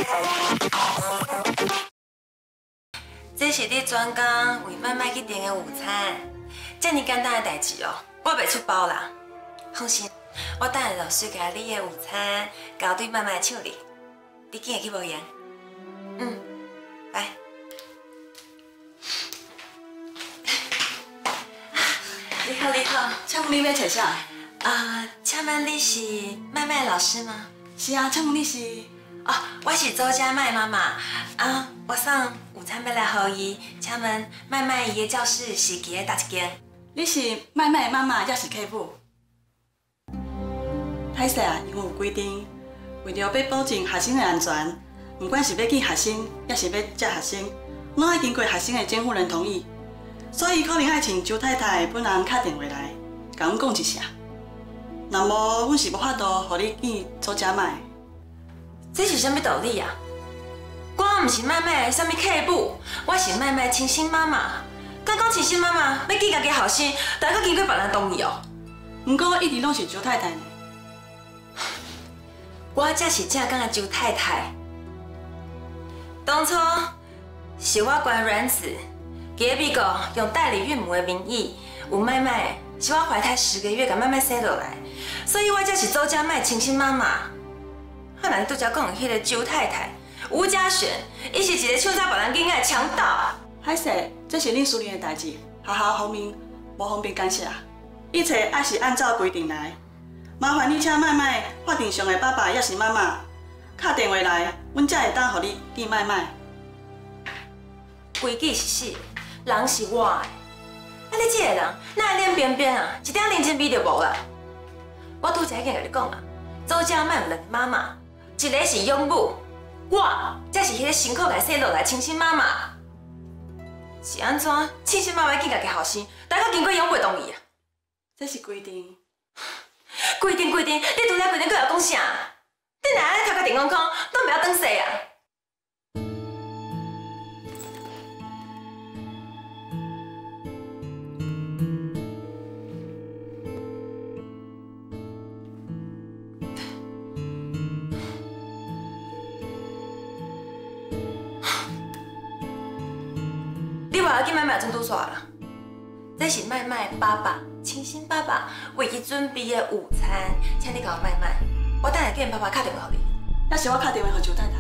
这是你专工为麦麦去订的午餐，这么简单的代志哦，我袂出包啦。放心，我等下老师甲你的午餐交对麦麦手里，你紧会去无闲？来。你好，你好， 请问你要找啥？ 请问你是麦麦老师吗？ 是啊，请问你是？ 哦，我是周家麦妈妈。我送午餐要来予伊，请问麦麦伊的教室是伫咧叨一间？ 你是麦麦的妈妈，还是客户？歹势啊，因为有规定，为了要保证学生的安全，不管是要见学生，还是要接学生，拢要经过学生的监护人同意。所以可能要请周太太本人打电话来，甲阮讲一声。若无，阮是无法度互你见周家麦。 这是啥物道理啊？我毋是麦麦的啥物客母，我是麦麦亲生妈妈。刚讲亲生妈妈要见家己后生，但佫经过别人同意哦。 不过一直拢是周太太呢。 我才是正港的周太太。当初是我关卵子。伫美国用代理孕母的名义，有麦麦是我怀胎10个月，甲麦麦生落来，所以我才是周家麦亲生妈妈。我哪里拄则讲的迄个周太太吴嘉璇，伊是一个抢走别人囡仔的强盗。 歹势，这是恁私人的代志，学校方面无方便干涉，一切还是按照规定来。麻烦你请麦麦法定上的爸爸也是妈妈打电话来，阮才会当互你见麦麦。 规矩是死。人是我的，你这个人哪会脸边边啊？一点认真味就无啦！我拄才已经甲你讲啊，周家麦有2个妈妈，一个是养母，我才是迄个辛苦甲生落来亲生妈妈。是安怎？亲生妈妈见家己后生，但佫经过养母同意啊？ 这是规定。 规定，你拄则规定，佫要讲啥？你哪安尼头壳电空空，都不要转世啊！你话要紧，麦麦真拄煞啦。这是麦麦爸爸，亲生爸爸为伊准备的午餐，请你甲我麦麦。我等下叫因爸爸打电话给你。 那是我打电话给周太太。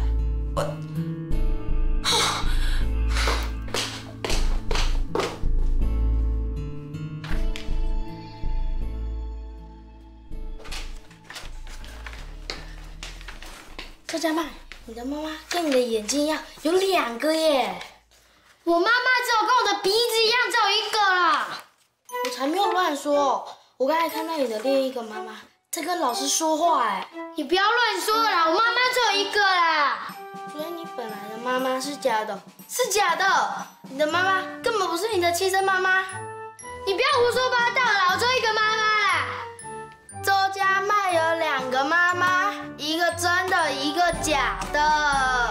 周家麦，你的妈妈跟你的眼睛一样，有2个耶。我妈妈只有跟我的鼻子一样，只有1个啦。我才没有乱说，我刚才看到你的另一个妈妈在跟老师说话哎。你不要乱说啦，我妈妈只有1个啦。所以你本来的妈妈是假的，是假的。你的妈妈根本不是你的亲生妈妈。你不要胡说八道啦，我只有1个妈妈啦。周家麦有2个妈妈，一个真的，一个假的。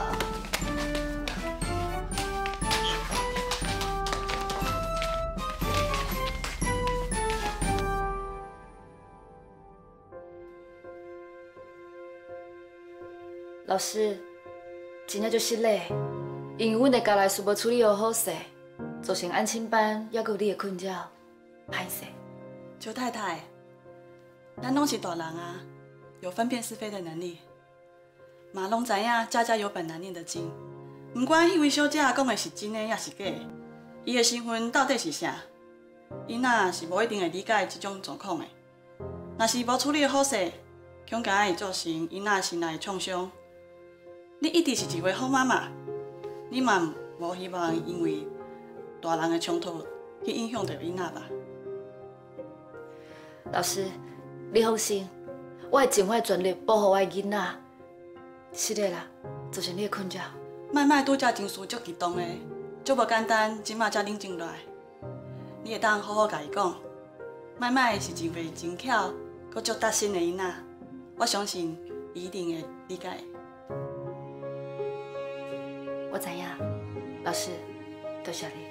老师，真正就是累，因为阮的家内事无处理好势，造成安亲班还有你的困扰，歹势。 周太太，咱拢是大人啊，有分辨是非的能力，嘛拢知影家家有本难念的经。不管迄位小姐讲的是真的也是假的，伊的身份到底是啥，囡仔是无一定会理解这种状况的。若是无处理好势，恐惊会造成囡仔心内的创伤。你一直是一位好妈妈，你嘛无希望因为大人的冲突去影响到囡仔吧？ 老师，你放心，我会尽我的全力保护我的囡仔。是的啦，造成你的困扰。 麦麦拄则情绪足激动的，足无简单，即马才冷静落来。你会当好好甲伊讲，麦麦是一位真巧，阁足达心的囡仔，我相信伊一定会理解。 我知影，老师，多谢你。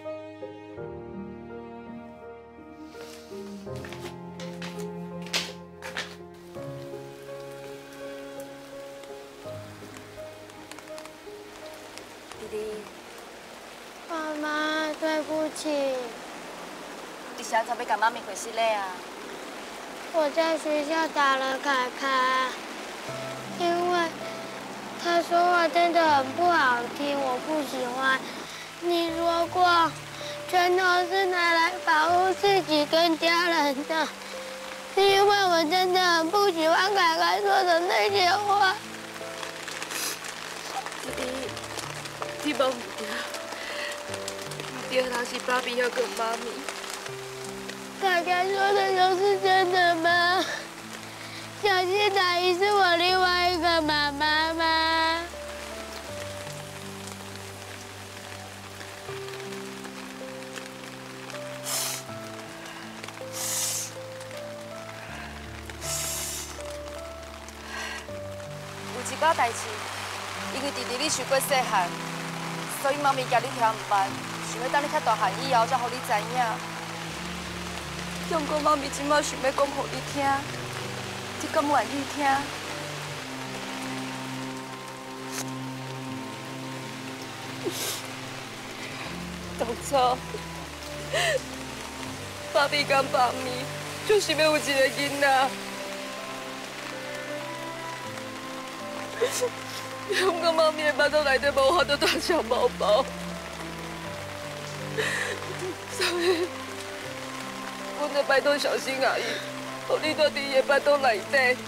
弟弟， 妈妈，对不起。 你现在要甲妈咪回失礼啊？ 我在学校打了凯凯，因为他说话真的很不好听，我不喜欢。你说过，拳头是拿来保护自己跟家人的，是因为我真的很不喜欢凯凯说的那些话。 弟弟，你忘唔对，啦是爸比要跟妈咪。 凯凯说的都是真的吗？小新阿姨是我另外一个妈妈吗？ 有一寡代志，因为弟弟你受过细汉，所以妈咪教你听唔捌，想要等你较大汉以后才互你知影。不过妈咪今摆想要讲互你听，你敢愿意听？当初，爸比跟爸咪就是要有一个囡仔。不过妈咪的巴肚内底无法度大小宝宝，所以，阮就拜托小新阿姨，互你住伫伊的巴肚内底，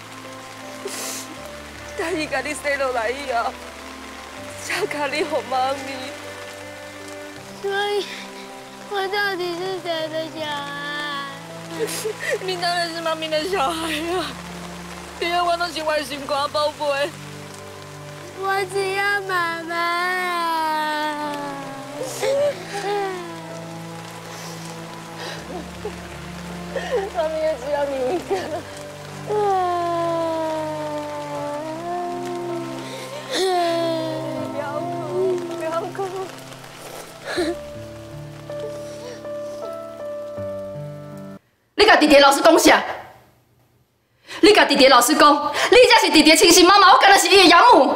等伊甲你生落来以后，才甲你互妈咪。 所以，我到底是谁的小孩？ 你当然是妈咪的小孩啊！你永远都是我的心肝宝贝。 我只要妈妈啊！ 妈咪也只要你一个。不要哭，不要哭。你甲弟弟老师讲啥？你甲弟弟老师讲，你才是弟弟的亲生妈妈，我干那是伊的养母。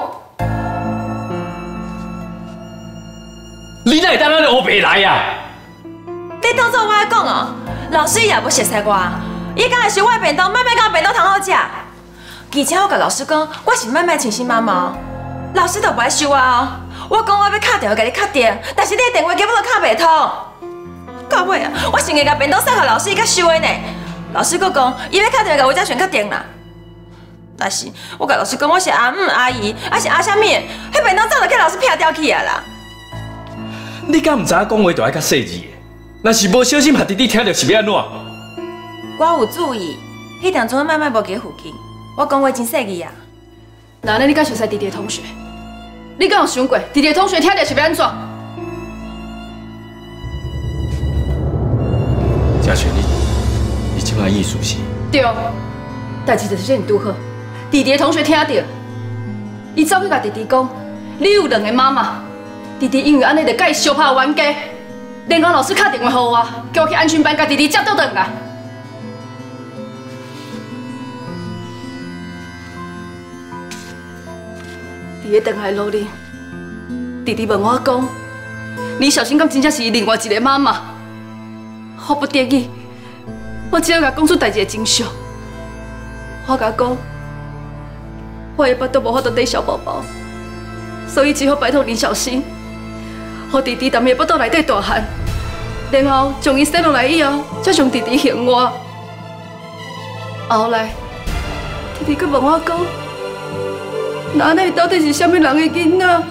你哪会当安尼黑白来呀？ 你当作我在讲哦，老师伊也不熟悉我，伊敢会收我便当，麦麦甲便当通好食。而且我甲老师讲，我是麦麦亲生妈妈，老师都不爱收我哦。我讲我要敲电话甲你确定，但是你的电话根本就敲袂通。到尾啊，我想个甲便当送给老师，伊才收的呢。老师佫讲，伊要敲电话甲我才选确定啦。但是我甲老师讲我是阿姆阿姨，还是阿啥物的，迄便当早就给老师撇掉去啊啦。 你敢唔知影讲话就爱较细致的？若是无小心，把弟弟听到是要安怎？ 我有注意，迄当阵麦麦无伫附近，我讲话真细致啊。 那呢，你敢熟悉弟弟的同学？你敢有想过弟弟的同学听到是要安怎？ 嘉全，你即摆意思是？ 对，代志就是这样拄好。弟弟的同学听到，伊走去甲弟弟讲，你有2个妈妈。弟弟因为安尼，就甲伊相拍冤家。然后老师打电话给我，叫我去安亲班，甲弟弟接倒转来。伫咧等来路里，弟弟问我讲：“你小新敢真正是另外一个妈妈？”我不得已，我只好甲讲出代志的真相。我甲讲，我的巴肚无法度带小宝宝，所以只好拜托林小新，让弟弟踮伊的巴肚内底大汉，然后将伊生落来以后，才将弟弟还我。后来，弟弟佫问我讲，那安尼到底是啥物人的囡仔？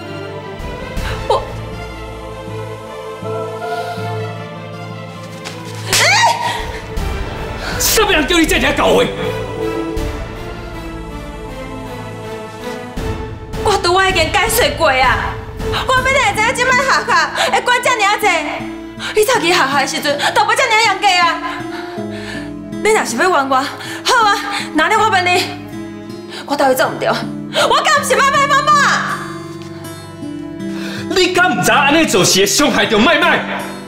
什么人叫你这样搞话？ 我拄我已经解释过啊！我要哪会知影即摆学校会管遮尔济？你早期学校的时阵，都无遮尔严格啊！你若是要冤我，好啊，那呢我问你，我到底做唔对？我敢不是麦麦妈妈？ 你敢唔知安尼做事会伤害到麦麦？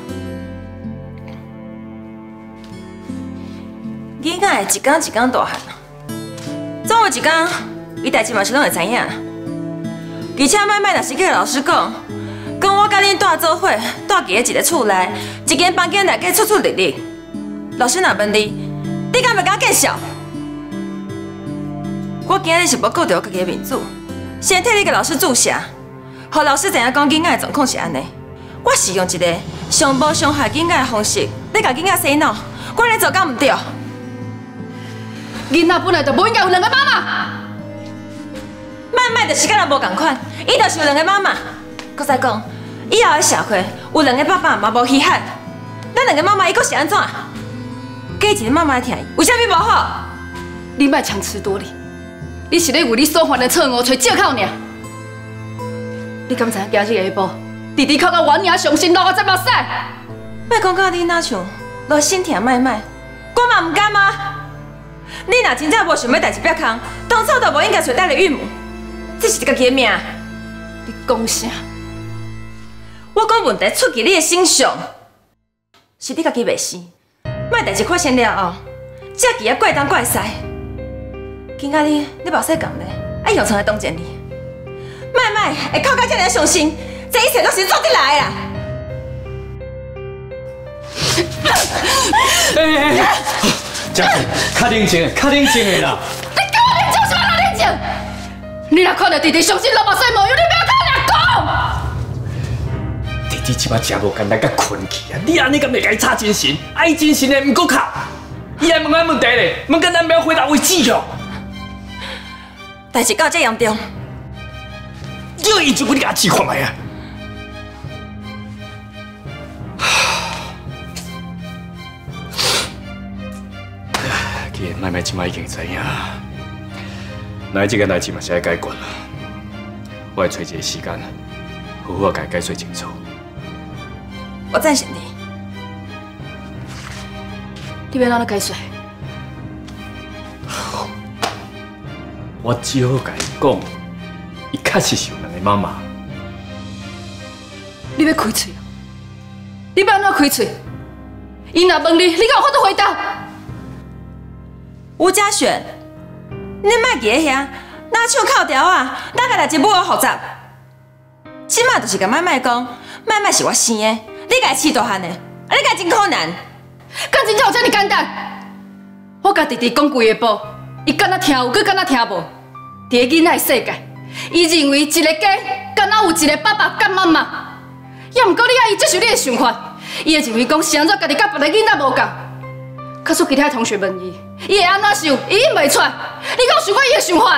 囡仔会一天一天大汉，总有一天，伊代志嘛是拢会知影。而且麦麦若是叫老师讲， 甲恁住做伙，住伫一个厝内，一间房间内计出出入入。老师若问你，你敢袂敢见笑？我今日是要顾着我家己的面子，先替你甲老师注写，互老师知影讲囡仔的状况是安尼。我是用一个上无伤害囡仔的方式，你甲囡仔洗脑，我安尼做敢毋对？ 囡仔本来就无应该有两个妈妈。 麦就是敢若无共款，伊就是有两个妈妈。搁再讲，以后的社会有两个爸爸嘛无稀罕，咱两个妈妈伊搁是安怎？加一个妈妈疼伊，为虾米无好？ 你莫强词夺理，你是咧为你所犯的错误找借口尔。你敢知影今日下晡，弟弟哭到原娘伤心，流我这目屎？ 莫讲到你那像落心疼麦麦，我嘛唔甘啊！你若真正无想要代志变空，当初就无应该找带你孕母，这是家己的命。 你讲啥？ 我讲问题出伫你的身上，是你家己袂死。莫代志发生了后，才记啊怪东怪西。今仔日你目屎讲咧，爱用出来当真你。麦麦会哭到这么伤心，这一切都是做得来的啦。 嘉惠，较冷静，较冷静的啦。 你叫我冷静什么啦？冷静！你若看到弟弟伤心流目屎无用，你不要跟我讲。 弟弟即摆真无简单，甲困去啊！你安尼敢袂甲伊插精神？爱精神的毋搁哭，伊还问俺问题咧，问到咱不要回答为止哦。 代志到这严重， 叫伊就不你甲试看卖啊！既然麦麦即摆已经知影，那这件代志嘛是爱解决啦。我会找一个时间，好好甲伊解说清楚。 我赞成你。 你要安怎解说？ 我只好甲伊讲，伊确实是有两个妈妈。 你要开嘴啊？你要安怎开嘴？伊若问你，你敢有法度回答？ 吴嘉璇，你莫记遐，拿手扣条啊，哪个代志无复杂？即马就是甲麦麦讲，麦麦是我生的，你家饲大汉的，你家真可难。 敢真正有这么简单？我甲弟弟讲规个步，伊敢若听有，佮敢若听无。伫个囡仔的世界，伊认为一个家敢若有一个爸爸甲妈妈，也毋过你爱伊接受你的想法，伊会认为讲是安怎家己甲别个囡仔无共。可是其他同学问伊，伊会安怎想？伊应袂出来。你敢有想过伊的想法？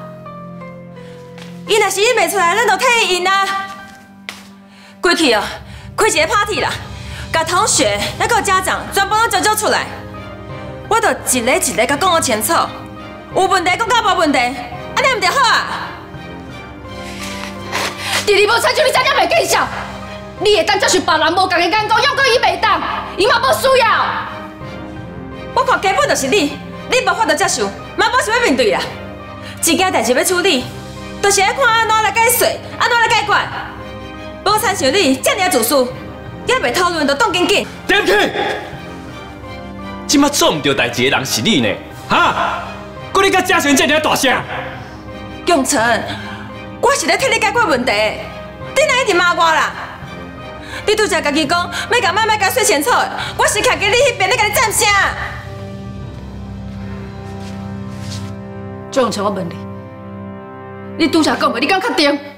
伊若是应袂出来，咱就替伊应啊。过去哦，开一个 party 啦，甲同学还有家长全部拢招出来，我就一个一个甲讲清楚，有问题讲到无问题，安尼毋就好啊？ 弟弟无参照，你真正袂见笑。你会当接受别人无共的眼光，用过伊袂当，伊嘛无需要。 我看根本就是你，你无法度接受，嘛无想要面对啦。一件代志要处理，就是要看安怎来解说，安怎来解决。无参像你这么自私，也袂讨论就动紧紧。 点去！即马做唔对代志的人是你呢，哈？佮你甲嘉璇这么大声？ 永成，我是咧替你解决问题，你哪一直骂我啦？你拄则家己讲要甲麦麦甲说清楚，我是徛伫你迄边，你甲你赞声。 周永成，我问你，你拄则讲的，你敢确定？